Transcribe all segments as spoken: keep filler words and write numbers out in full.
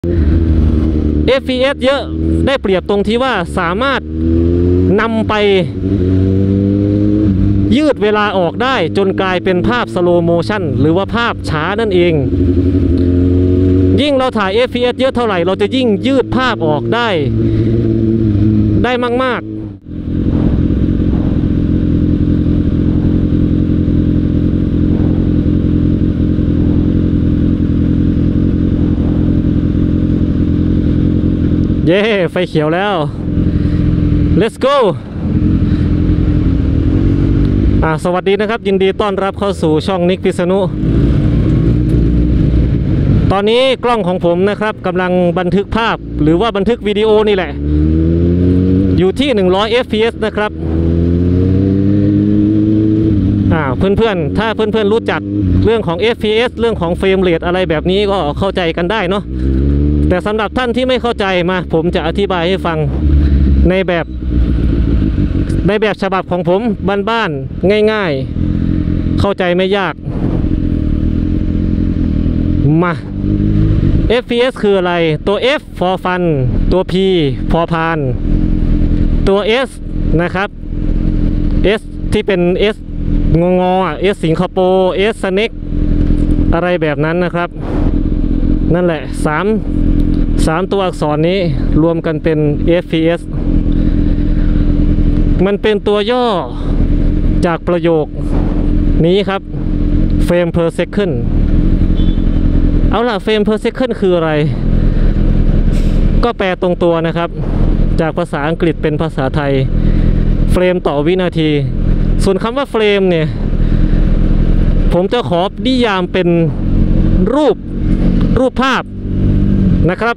เอฟ พี เอส เยอะได้เปรียบตรงที่ว่าสามารถนำไปยืดเวลาออกได้จนกลายเป็นภาพสโลโมชั่นหรือว่าภาพช้านั่นเองยิ่งเราถ่าย เอฟ พี เอส เยอะเท่าไหร่เราจะยิ่งยืดภาพออกได้ได้มากๆเย้ไฟเขียวแล้ว let's go อ่าสวัสดีนะครับยินดีต้อนรับเข้าสู่ช่องนิกพิษณุตอนนี้กล้องของผมนะครับกำลังบันทึกภาพหรือว่าบันทึกวิดีโอนี่แหละอยู่ที่หนึ่งร้อย เอฟ พี เอส นะครับอ่าเพื่อนๆถ้าเพื่อนๆรู้จักเรื่องของ เอฟ พี เอส เรื่องของเฟรมเรทอะไรแบบนี้ก็เข้าใจกันได้เนาะแต่สำหรับท่านที่ไม่เข้าใจมาผมจะอธิบายให้ฟังในแบบในแบบฉบับของผมบ้านๆง่ายๆเข้าใจไม่ยากมา เอฟ พี เอส คืออะไรตัว F for fun ตัว P พอพานตัว S นะครับ S ที่เป็น S งงอ S สิงคโปร์ S snake อะไรแบบนั้นนะครับนั่นแหละสาม สามตัวอักษรนี้รวมกันเป็น เอฟ พี เอส มันเป็นตัวย่อจากประโยคนี้ครับ frame per second เอาล่ะ frame per second คืออะไรก็แปลตรงตัวนะครับจากภาษาอังกฤษเป็นภาษาไทยเฟรมต่อวินาทีส่วนคำว่าเฟรมเนี่ยผมจะขอนิยามเป็นรูปรูปภาพนะครับ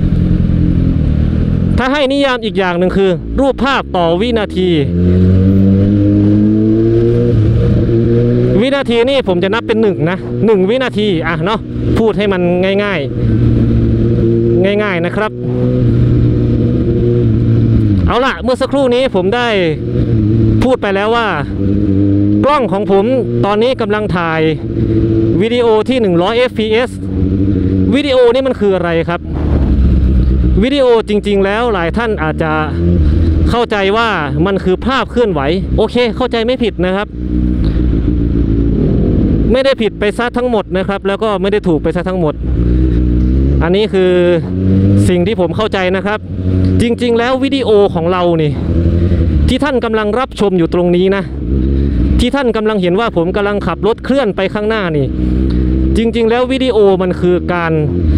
ถ้าให้นิยามอีกอย่างหนึ่งคือรูปภาพต่อวินาทีวินาทีนี่ผมจะนับเป็นหนึ่งนะหนึ่งวินาทีอ่ะเนาะพูดให้มันง่ายๆง่ายๆนะครับเอาล่ะเมื่อสักครู่นี้ผมได้พูดไปแล้วว่ากล้องของผมตอนนี้กำลังถ่ายวิดีโอที่หนึ่งร้อย เอฟ พี เอส วิดีโอนี่มันคืออะไรครับวิดีโอจริงๆแล้วหลายท่านอาจจะเข้าใจว่ามันคือภาพเคลื่อนไหวโอเคเข้าใจไม่ผิดนะครับไม่ได้ผิดไปซะทั้งหมดนะครับแล้วก็ไม่ได้ถูกไปซะทั้งหมดอันนี้คือสิ่งที่ผมเข้าใจนะครับจริงๆแล้ววิดีโอของเรานี่ที่ท่านกำลังรับชมอยู่ตรงนี้นะที่ท่านกำลังเห็นว่าผมกำลังขับรถเคลื่อนไปข้างหน้านี่จริงๆแล้ววิดีโอมันคือการ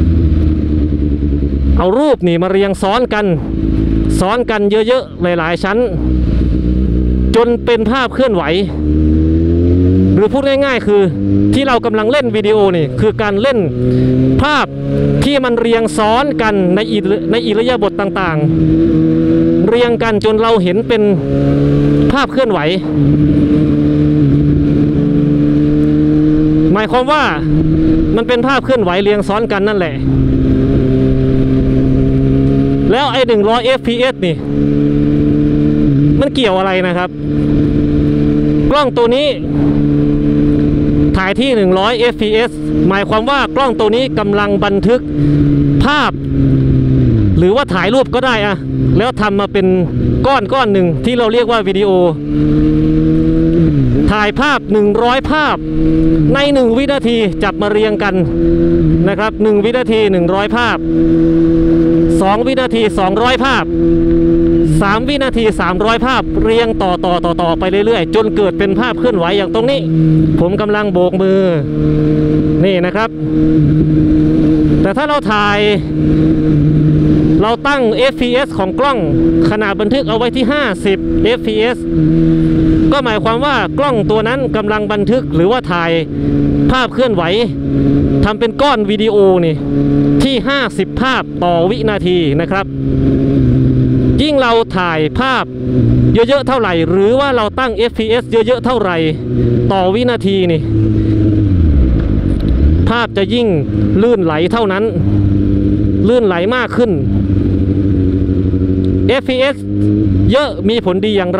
เอารูปนี่มาเรียงซ้อนกันซ้อนกันเยอะๆหลายๆชั้นจนเป็นภาพเคลื่อนไหวหรือพูดง่ายๆคือที่เรากำลังเล่นวิดีโอนี่คือการเล่นภาพที่มันเรียงซ้อนกันในอิในอิริยาบถต่างๆเรียงกันจนเราเห็นเป็นภาพเคลื่อนไหวหมายความว่ามันเป็นภาพเคลื่อนไหวเรียงซ้อนกันนั่นแหละแล้วไอ้หนึ่งร้อย เอฟ พี เอส นี่มันเกี่ยวอะไรนะครับกล้องตัวนี้ถ่ายที่หนึ่งร้อย เอฟ พี เอส หมายความว่ากล้องตัวนี้กำลังบันทึกภาพหรือว่าถ่ายรูปก็ได้อะแล้วทำมาเป็นก้อนก้อนหนึ่งที่เราเรียกว่าวิดีโอถ่ายภาพหนึ่งร้อยภาพในหนึ่งวินาทีจับมาเรียงกันนะครับหนึ่งวินาทีหนึ่งร้อยภาพสองวินาทีสองร้อยภาพสามวินาทีสามร้อยภาพเรียงต่อต่อต่อต่อไปเรื่อยๆจนเกิดเป็นภาพเคลื่อนไหวอย่างตรงนี้ผมกำลังโบกมือนี่นะครับแต่ถ้าเราถ่ายเราตั้ง เอฟ พี เอส ของกล้องขนาดบันทึกเอาไว้ที่ห้าสิบ เอฟ พี เอส ก็หมายความว่ากล้องตัวนั้นกำลังบันทึกหรือว่าถ่ายภาพเคลื่อนไหวทำเป็นก้อนวิดีโอนี่ที่ห้าสิบภาพต่อวินาทีนะครับยิ่งเราถ่ายภาพเยอะๆเท่าไหร่หรือว่าเราตั้ง เอฟ พี เอส เยอะๆเท่าไหร่ต่อวินาทีนี่ภาพจะยิ่งลื่นไหลเท่านั้นลื่นไหลมากขึ้น เอฟ พี เอส เยอะมีผลดีอย่างไร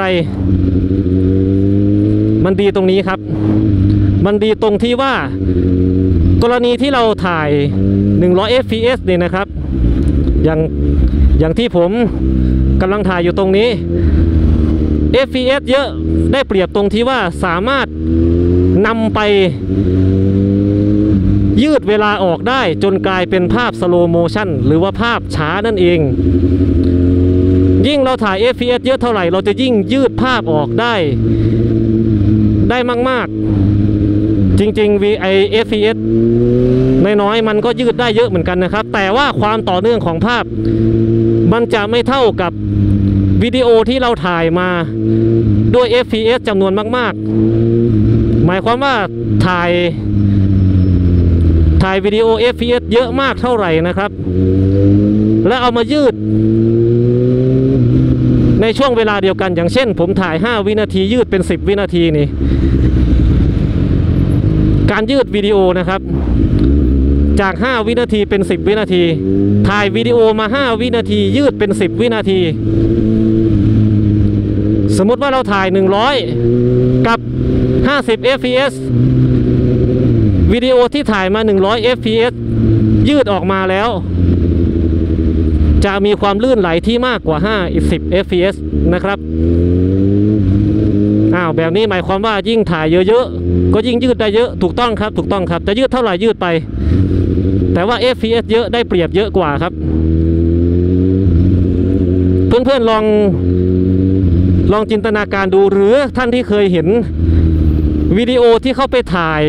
มันดีตรงนี้ครับมันดีตรงที่ว่ากรณีที่เราถ่ายหนึ่งร้อย เอฟ พี เอส เนี่ยนะครับอย่างอย่างที่ผมกำลังถ่ายอยู่ตรงนี้ เอฟ พี เอส เยอะได้เปรียบตรงที่ว่าสามารถนำไปยืดเวลาออกได้จนกลายเป็นภาพสโลโมชั่นหรือว่าภาพช้านั่นเองยิ่งเราถ่าย เอฟ พี เอส เยอะเท่าไหร่เราจะยิ่งยืดภาพออกได้ได้มากๆจริงๆ วี ไอ เอฟ พี เอส น้อยๆมันก็ยืดได้เยอะเหมือนกันนะครับแต่ว่าความต่อเนื่องของภาพมันจะไม่เท่ากับวิดีโอที่เราถ่ายมาด้วย เอฟ พี เอส จำนวนมากๆหมายความว่าถ่ายถ่ายวิดีโอ เอฟ พี เอส เยอะมากเท่าไหร่นะครับแล้วเอามายืดในช่วงเวลาเดียวกันอย่างเช่นผมถ่ายห้าวินาทียืดเป็นสิบวินาทีนี่การยืดวิดีโอนะครับจากห้าวินาทีเป็นสิบวินาทีถ่ายวิดีโอมาห้าวินาทียืดเป็นสิบวินาทีสมมุติว่าเราถ่ายหนึ่งร้อยกับห้าสิบ เอฟ พี เอส วิดีโอที่ถ่ายมาหนึ่งร้อย เอฟ พี เอส ยืดออกมาแล้วจะมีความลื่นไหลที่มากกว่าห้าอีกสิบ เอฟ พี เอส นะครับอ้าวแบบนี้หมายความว่ายิ่งถ่ายเยอะๆก็ยิ่งยืดได้เยอะถูกต้องครับถูกต้องครับจะยืดเท่าไหร่ยืดไปแต่ว่า เอฟ พี เอส เยอะได้เปรียบเยอะกว่าครับเพื่อนๆลองลองจินตนาการดูหรือท่านที่เคยเห็นวิดีโอที่เขาไปถ่าย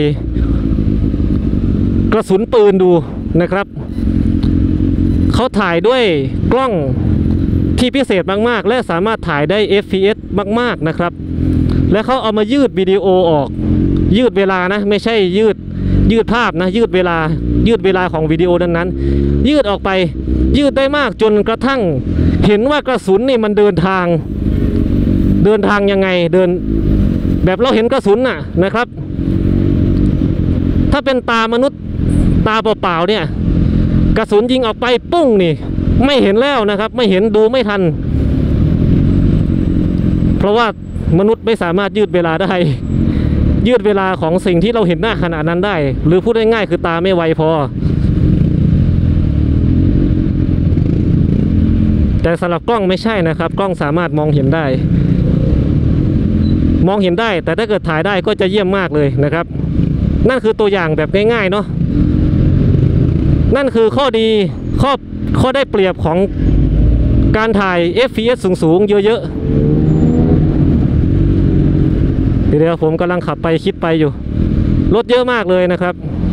กระสุนปืนดูนะครับเขาถ่ายด้วยกล้องที่พิเศษมากๆและสามารถถ่ายได้ เอฟ พี เอส มากๆนะครับและเขาเอามายืดวิดีโอออกยืดเวลานะไม่ใช่ยืดยืดภาพนะยืดเวลายืดเวลาของวิดีโอนั้นนั้นยืดออกไปยืดได้มากจนกระทั่งเห็นว่ากระสุนนี่มันเดินทางเดินทางยังไงเดินแบบเราเห็นกระสุนน่ะนะครับถ้าเป็นตามนุษย์ตาเปล่าๆเนี่ยกระสุนยิงออกไปปุ้งนี่ไม่เห็นแล้วนะครับไม่เห็นดูไม่ทันเพราะว่ามนุษย์ไม่สามารถยืดเวลาได้ยืดเวลาของสิ่งที่เราเห็นหน้าขนาดนั้นได้หรือพูดง่ายๆคือตาไม่ไวพอแต่สำหรับกล้องไม่ใช่นะครับกล้องสามารถมองเห็นได้มองเห็นได้แต่ถ้าเกิดถ่ายได้ก็จะเยี่ยมมากเลยนะครับนั่นคือตัวอย่างแบบง่ายๆเนาะนั่นคือข้อดีข้อข้อได้เปรียบของการถ่าย เอฟ พี เอส สูงๆเยอะๆเดี๋ยวผมกำลังขับไปคิดไปอยู่รถเยอะมากเลยนะครับ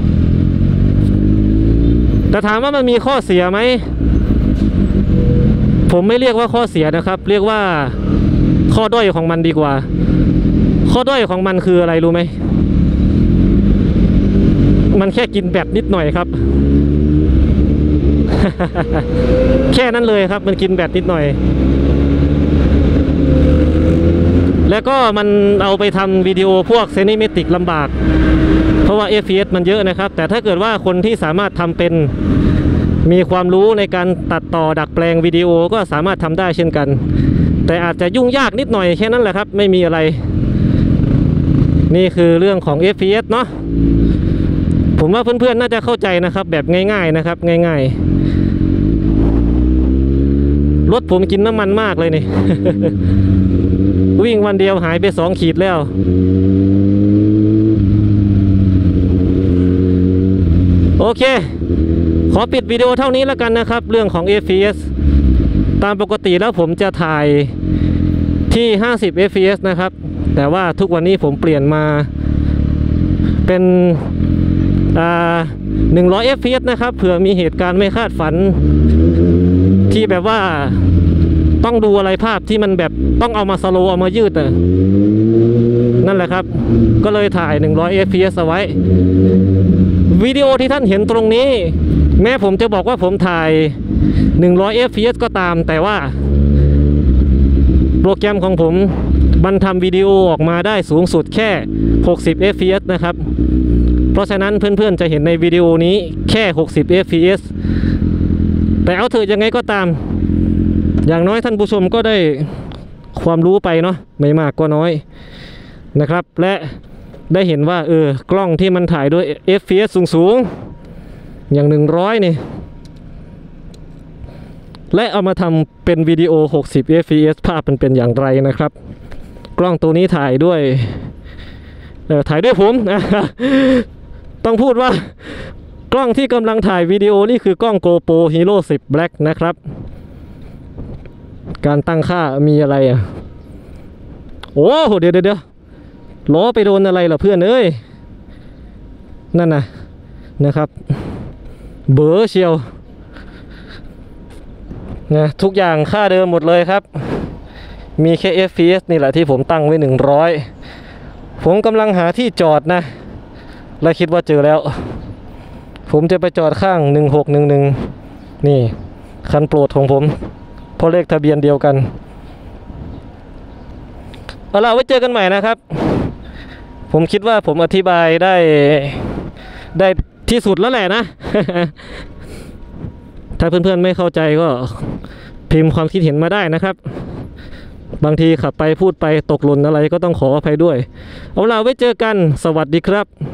แต่ถามว่ามันมีข้อเสียไหมผมไม่เรียกว่าข้อเสียนะครับเรียกว่าข้อด้อยของมันดีกว่าข้อด้อยของมันคืออะไรรู้ไหมมันแค่กินแบตนิดหน่อยครับ แค่นั้นเลยครับมันกินแบตนิดหน่อยแล้วก็มันเอาไปทำวิดีโอพวกเซนิเมติกลำบากเพราะว่า เอฟ พี เอส มันเยอะนะครับแต่ถ้าเกิดว่าคนที่สามารถทำเป็นมีความรู้ในการตัดต่อดัดแปลงวิดีโอก็สามารถทำได้เช่นกันแต่อาจจะยุ่งยากนิดหน่อยแค่นั้นแหละครับไม่มีอะไรนี่คือเรื่องของ เอฟ พี เอส เนาะผมว่าเพื่อนๆน่าจะเข้าใจนะครับแบบง่ายๆนะครับง่ายๆรถผมกินน้ำมันมากเลยนี่ วิ่งวันเดียวหายไปสองขีดแล้วโอเคขอปิดวิดีโอเท่านี้แล้วกันนะครับเรื่องของ เอฟ พี เอส ตามปกติแล้วผมจะถ่ายที่ห้าสิบ เอฟ พี เอส นะครับแต่ว่าทุกวันนี้ผมเปลี่ยนมาเป็นอ่าหนึ่งร้อย เอฟ พี เอส นะครับเผื่อมีเหตุการณ์ไม่คาดฝันที่แบบว่าต้องดูอะไรภาพที่มันแบบต้องเอามาสโลว์เอามายืดอ่ะนั่นแหละครับก็เลยถ่ายหนึ่งร้อย เอฟ พี เอส เอาไว้วิดีโอที่ท่านเห็นตรงนี้แม้ผมจะบอกว่าผมถ่ายหนึ่งร้อย เอฟ พี เอส ก็ตามแต่ว่าโปรแกรมของผมมันทำวิดีโอออกมาได้สูงสุดแค่หกสิบ เอฟ พี เอส นะครับเพราะฉะนั้นเพื่อนๆจะเห็นในวิดีโอนี้แค่หกสิบ เอฟ พี เอส แต่เอาเถอะยังไงก็ตามอย่างน้อยท่านผู้ชมก็ได้ความรู้ไปเนาะไม่มากก็น้อยนะครับและได้เห็นว่าเออกล้องที่มันถ่ายด้วย เอฟ พี เอส สูงๆอย่างหนึ่งร้อยนี่และเอามาทำเป็นวิดีโอหกสิบ เอฟ พี เอส ภาพมันเป็นอย่างไรนะครับกล้องตัวนี้ถ่ายด้วยเอ่อถ่ายด้วยผม ต้องพูดว่ากล้องที่กำลังถ่ายวิดีโอนี่คือกล้อง GoPro Hero สิบ Black นะครับการตั้งค่ามีอะไรอ่ะโอ้โหเดี๋ยวเดี๋ยวล้อไปโดนอะไรล่ะเพื่อนเอ้ยนั่นนะนะครับเบอร์เชียวนะทุกอย่างค่าเดิมหมดเลยครับมีแค่ เอฟ พี เอส นี่แหละที่ผมตั้งไว้หนึ่งร้อยผมกำลังหาที่จอดนะและคิดว่าเจอแล้วผมจะไปจอดข้างหนึ่งหกหนึ่งหนึ่งนี่คันโปรดของผมเพราะเลขทะเบียนเดียวกันเอาล่ะไว้เจอกันใหม่นะครับผมคิดว่าผมอธิบายได้ได้ที่สุดแล้วแหละนะ ถ้าเพื่อนๆไม่เข้าใจก็พิมพ์ความคิดเห็นมาได้นะครับบางทีขับไปพูดไปตกหล่นอะไรก็ต้องขออภัยด้วยเอาล่ะไว้เจอกันสวัสดีครับ